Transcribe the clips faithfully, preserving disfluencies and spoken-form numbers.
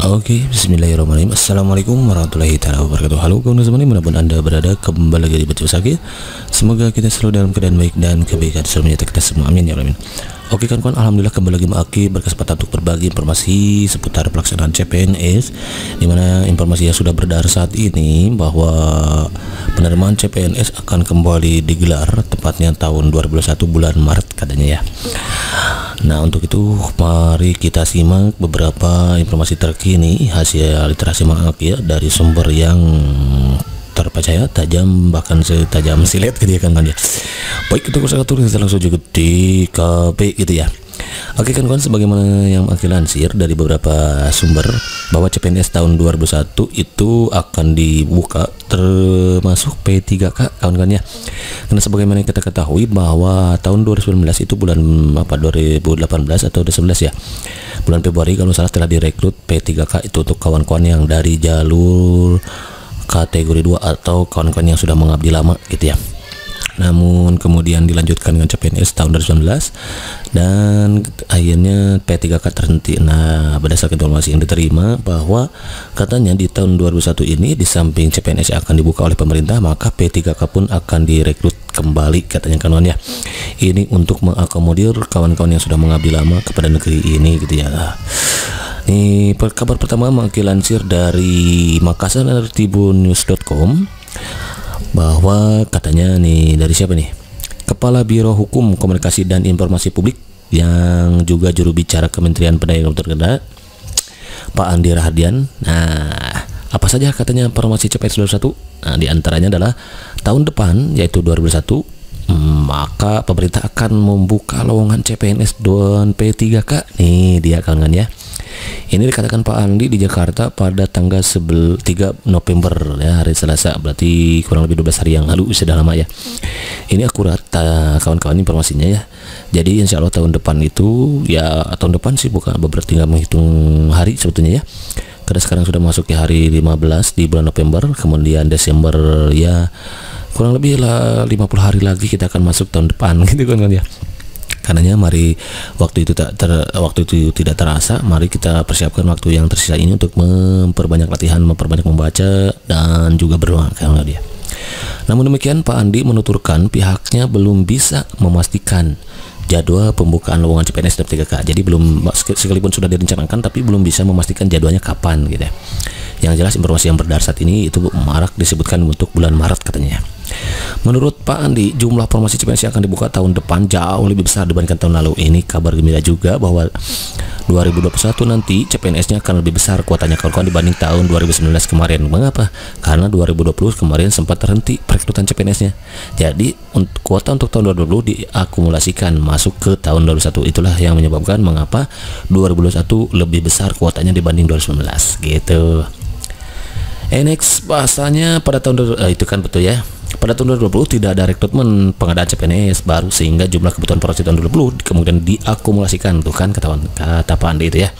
Oke, bismillahirrahmanirrahim. Assalamualaikum warahmatullahi taala wabarakatuh. Halo kawan teman, dimanapun anda berada, kembali lagi di Baca Sakit. Semoga kita selalu dalam keadaan baik dan kebaikan selalu menyertai kita semua, amin ya rabbal alamin. Oke kawan-kawan, alhamdulillah kembali lagi Maki berkesempatan untuk berbagi informasi seputar pelaksanaan C P N S, dimana informasi yang sudah beredar saat ini bahwa penerimaan C P N S akan kembali digelar tepatnya tahun dua ribu dua puluh satu bulan Maret katanya ya. Nah, untuk itu mari kita simak beberapa informasi terkini hasil literasi Maki ya, dari sumber yang terpercaya, tajam, bahkan setajam silet gitu ya kan ya. Baik, kita kurang atur, kita langsung juga di K P gitu ya. Oke kan kawan, sebagaimana yang Maki lansir dari beberapa sumber bahwa C P N S tahun dua ribu satu itu akan dibuka termasuk P tiga K kawan-kawan ya. Karena sebagaimana yang kita ketahui bahwa tahun dua ribu sembilan belas itu bulan apa dua ribu delapan belas atau dua ribu sebelas ya, bulan Februari kalau salah, telah direkrut P tiga K itu untuk kawan-kawan yang dari jalur kategori dua atau kawan-kawan yang sudah mengabdi lama gitu ya. Namun kemudian dilanjutkan dengan C P N S tahun dua ribu sembilan belas dan akhirnya P tiga K terhenti. Nah, berdasarkan informasi yang diterima bahwa katanya di tahun dua ribu satu ini di samping C P N S yang akan dibuka oleh pemerintah, maka P tiga K pun akan direkrut kembali katanya kawan ya. Ini untuk mengakomodir kawan-kawan yang sudah mengabdi lama kepada negeri ini gitu ya. Ini kabar pertama Maki lansir dari Makassar Tribunnews dot com bahwa katanya nih, dari siapa nih? Kepala Biro Hukum, Komunikasi dan Informasi Publik yang juga juru bicara Kementerian Pendidikan Terkena, Pak Andi Rahadian. Nah, apa saja katanya informasi C P N S dua ribu satu? Nah, diantaranya adalah tahun depan yaitu dua ribu satu, maka pemerintah akan membuka lowongan C P N S dan P tiga K. Nih dia kawan-kawan ya. Ini dikatakan Pak Andi di Jakarta pada tanggal tiga November ya, hari Selasa, berarti kurang lebih dua belas hari yang lalu, sudah lama ya. Ini akurat kawan-kawan informasinya ya. Jadi insya Allah tahun depan itu ya, tahun depan sih bukan beberapa, tinggal menghitung hari sebetulnya ya. Karena sekarang sudah masuk ke hari lima belas di bulan November, kemudian Desember ya kurang lebih lah lima puluh hari lagi kita akan masuk tahun depan gitu kan ya. Karenanya mari waktu itu tak ter, waktu itu tidak terasa, mari kita persiapkan waktu yang tersisa ini untuk memperbanyak latihan, memperbanyak membaca dan juga berdoa kalau dia. Namun demikian Pak Andi menuturkan pihaknya belum bisa memastikan jadwal pembukaan lowongan C P N S dan P tiga K. Jadi belum, sekalipun sudah direncanakan tapi belum bisa memastikan jadwalnya kapan gitu ya. Yang jelas informasi yang beredar saat ini itu marak disebutkan untuk bulan Maret katanya. Menurut Pak Andi, jumlah formasi C P N S yang akan dibuka tahun depan jauh lebih besar dibandingkan tahun lalu. Ini kabar gembira juga bahwa dua ribu dua puluh satu nanti C P N S-nya akan lebih besar kuotanya kawan-kawan dibanding tahun dua ribu sembilan belas kemarin. Mengapa? Karena dua ribu dua puluh kemarin sempat terhenti perekrutan C P N S-nya. Jadi untuk kuota untuk tahun dua ribu dua puluh diakumulasikan masuk ke tahun dua ribu dua puluh satu. Itulah yang menyebabkan mengapa dua ribu dua puluh satu lebih besar kuotanya dibanding dua ribu sembilan belas gitu. Eh, next bahasanya pada tahun eh, itu kan betul ya. Pada tahun dua ribu dua puluh tidak ada rekrutmen pengadaan C P N S baru, sehingga jumlah kebutuhan formasi tahun dua ribu dua puluh kemudian diakumulasikan tuh kan kata, kata Pak Andi itu ya.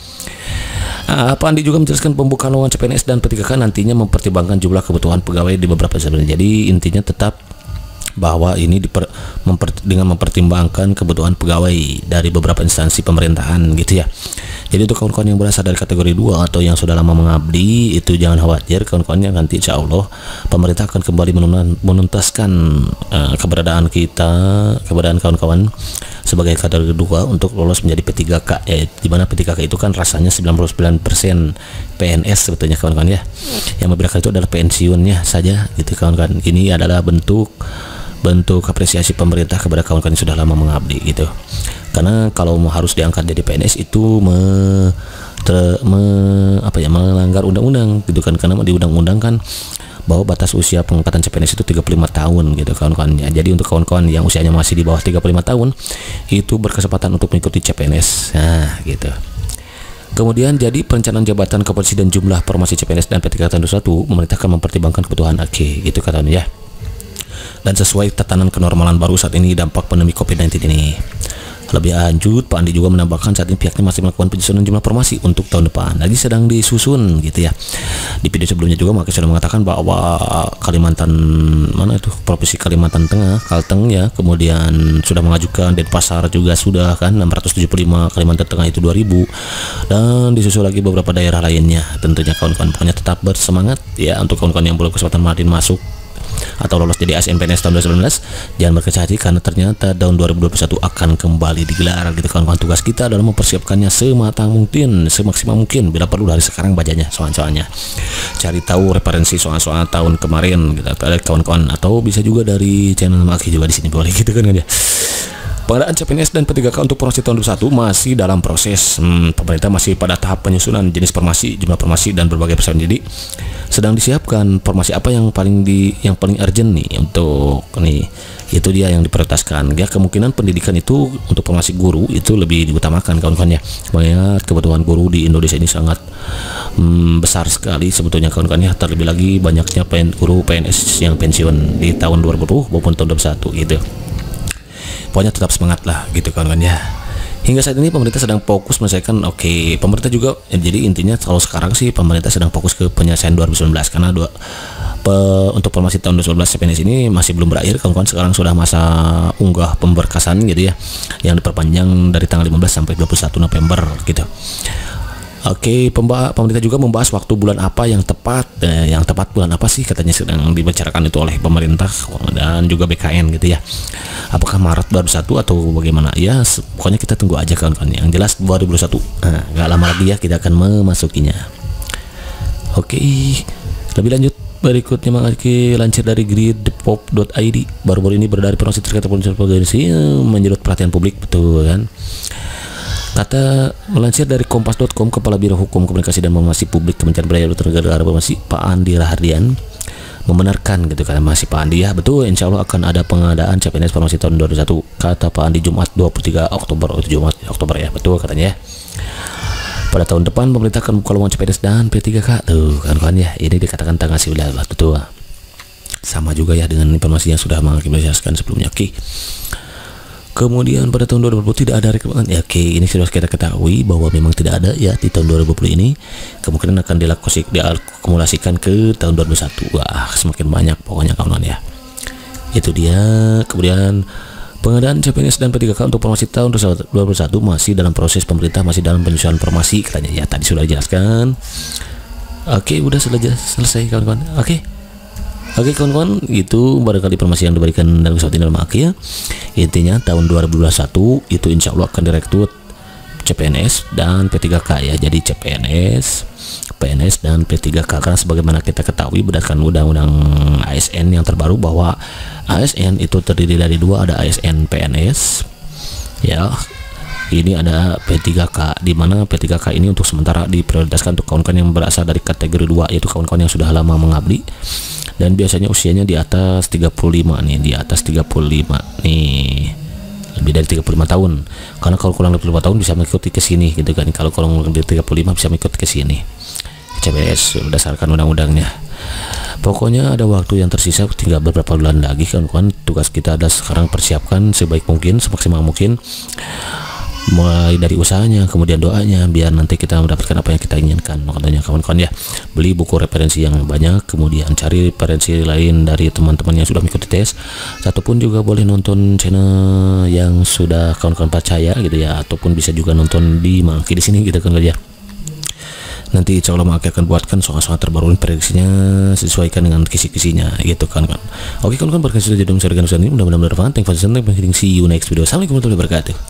Nah, Pak Andi juga menjelaskan pembukaan lowongan C P N S dan P tiga K nantinya mempertimbangkan jumlah kebutuhan pegawai di beberapa sebenarnya. Jadi intinya tetap bahwa ini diper, memper, dengan mempertimbangkan kebutuhan pegawai dari beberapa instansi pemerintahan gitu ya. Jadi untuk kawan-kawan yang berasal dari kategori dua atau yang sudah lama mengabdi itu jangan khawatir kawan-kawan, yang nanti insya Allah pemerintah akan kembali menuntaskan uh, keberadaan kita, keberadaan kawan-kawan sebagai kategori dua untuk lolos menjadi P tiga K ya, dimana P tiga K itu kan rasanya sembilan puluh sembilan persen P N S sebetulnya kawan-kawan ya. Yang membedakan itu adalah pensiunnya saja gitu kawan-kawan. Ini adalah bentuk bentuk apresiasi pemerintah kepada kawan-kawan yang sudah lama mengabdi gitu. Karena kalau harus diangkat jadi P N S itu me, ter, me, apa ya, melanggar undang-undang gitu kan, karena di undang-undang kan bahwa batas usia pengangkatan C P N S itu tiga puluh lima tahun gitu kawan-kawan ya. Jadi untuk kawan-kawan yang usianya masih di bawah tiga puluh lima tahun itu berkesempatan untuk mengikuti C P N S. Nah, gitu. Kemudian jadi perencanaan jabatan komposisi dan jumlah formasi C P N S dan P tiga K tahun dua ribu satu pemerintah akan mempertimbangkan kebutuhan A K gitu katanya ya. Dan sesuai tatanan kenormalan baru saat ini dampak pandemi COVID sembilan belas ini. Lebih lanjut, Pak Andi juga menambahkan saat ini pihaknya masih melakukan penyusunan jumlah formasi untuk tahun depan, lagi sedang disusun gitu ya. Di video sebelumnya juga Maki sudah mengatakan bahwa Kalimantan mana itu Provinsi Kalimantan Tengah, Kalteng ya, kemudian sudah mengajukan, Denpasar juga sudah kan enam ratus tujuh puluh lima, Kalimantan Tengah itu dua ribu, dan disusul lagi beberapa daerah lainnya. Tentunya kawan-kawan pokoknya tetap bersemangat ya untuk kawan-kawan yang belum kesempatan Madin masuk atau lolos jadi A S N P N S tahun dua ribu sembilan belas, jangan berkecil hati karena ternyata tahun dua ribu dua puluh satu akan kembali digelar gitu kawan-kawan. Tugas kita adalah mempersiapkannya sematang mungkin, semaksimal mungkin, bila perlu dari sekarang bacanya soal-soalnya, cari tahu referensi soal-soal tahun kemarin gitu kawan-kawan, atau bisa juga dari channel Maki juga di sini boleh gitu kan ya. Pengadaan C P N S dan P tiga K untuk formasi tahun dua ribu dua puluh satu masih dalam proses. Hmm, pemerintah masih pada tahap penyusunan jenis formasi, jumlah formasi dan berbagai persyaratan. Jadi sedang disiapkan formasi apa yang paling di yang paling urgent nih untuk nih, itu dia yang diprioritaskan. Ya kemungkinan pendidikan itu untuk formasi guru itu lebih diutamakan kawan-kawan ya. Banyak kebutuhan guru di Indonesia ini sangat hmm, besar sekali sebetulnya kawan-kawan ya. Terlebih lagi banyaknya pen, guru P N S yang pensiun di tahun dua ribu dua puluh maupun tahun dua ribu dua puluh satu gitu. Pokoknya tetap semangat lah gitu kawan-kawan ya. Hingga saat ini pemerintah sedang fokus menyelesaikan, oke okay, pemerintah juga ya, jadi intinya kalau sekarang sih pemerintah sedang fokus ke penyelesaian dua ribu sembilan belas karena dua, pe, untuk formasi tahun dua ribu sembilan belas C P N S ini masih belum berakhir kawan-kawan. Sekarang sudah masa unggah pemberkasan gitu ya, yang diperpanjang dari tanggal lima belas sampai dua puluh satu November gitu. Oke, okay, pemerintah juga membahas waktu bulan apa yang tepat, eh, yang tepat bulan apa sih katanya sedang dibicarakan itu oleh pemerintah dan juga B K N gitu ya. Apakah Maret dua ribu dua puluh satu atau bagaimana? Ya, pokoknya kita tunggu aja kawan-kawan. Yang jelas dua ribu dua puluh satu, nah, nggak lama lagi ya kita akan memasukinya. Oke, okay, lebih lanjut berikutnya Maki lansir dari grid pop dot i d. Baru-baru ini beredar informasi terkait organisasi menjurut perhatian publik, betul kan? Kata melansir dari kompas dot com, Kepala Biro Hukum Komunikasi dan Informasi Publik Kementerian Perdagangan Negara Reformasi Pak Andi Rahardian membenarkan gitu kan, masih Pak Andi ya, betul, insya Allah akan ada pengadaan C P N S formasi tahun dua ribu dua puluh satu, kata Pak Andi Jumat dua puluh tiga Oktober, oh, itu Jumat Oktober ya, betul katanya ya. Pada tahun depan pemerintah akan buka lowongan C P N S dan P tiga K tuh kan kan ya, ini dikatakan tanggal sembilan belas, betul. Sama juga ya dengan informasi yang sudah mengakibatkan sebelumnya. Oke. Kemudian pada tahun dua ribu dua puluh tidak ada rekrutmen ya, oke, ini sudah kita ketahui bahwa memang tidak ada ya di tahun dua ribu dua puluh ini. Kemungkinan akan diakumulasikan ke tahun dua ribu dua puluh satu. Wah, semakin banyak pokoknya kawan-kawan ya. Itu dia. Kemudian pengadaan C P N S dan P tiga K untuk formasi tahun dua ribu dua puluh satu masih dalam proses, pemerintah masih dalam penyusunan formasi katanya ya, tadi sudah dijelaskan. Oke, udah selesai selesai kawan-kawan. Oke. Oke kawan-kawan, itu barangkali informasi yang diberikan dalam kesempatan dalam akhir ya. Intinya tahun dua ribu dua puluh satu itu insya Allah akan direkrut C P N S dan P tiga K ya. Jadi C P N S, P N S dan P tiga K, karena sebagaimana kita ketahui berdasarkan undang-undang A S N yang terbaru bahwa A S N itu terdiri dari dua, ada A S N P N S ya. Ini ada P tiga K, di mana P tiga K ini untuk sementara diprioritaskan untuk kawan-kawan yang berasal dari kategori dua, yaitu kawan-kawan yang sudah lama mengabdi dan biasanya usianya di atas tiga puluh lima nih, di atas tiga puluh lima nih, lebih dari tiga puluh lima tahun. Karena kalau kurang dari tiga puluh lima tahun bisa mengikuti ke sini gitu kan. Kalau kurang dari tiga puluh lima bisa mengikuti ke sini. C P S berdasarkan undang-undangnya. Pokoknya ada waktu yang tersisa tinggal beberapa bulan lagi kawan-kawan. Tugas kita adalah sekarang persiapkan sebaik mungkin, semaksimal mungkin, mulai dari usahanya, kemudian doanya, biar nanti kita mendapatkan apa yang kita inginkan. Makanya kawan-kawan ya, beli buku referensi yang banyak, kemudian cari referensi lain dari teman-teman yang sudah mengikuti tes, ataupun juga boleh nonton channel yang sudah kawan-kawan percaya gitu ya, ataupun bisa juga nonton di Maki di sini gitu kan ya. Nanti insya Allah Maki akan buatkan soal-soal terbaru, prediksinya sesuaikan dengan kisi-kisinya gitu kan kan. Oke kawan-kawan, berkasih sudah jadi dengan ini, mudah-mudahan bermanfaat. Thank you for watching, see you next video. Assalamualaikum warahmatullahi wabarakatuh.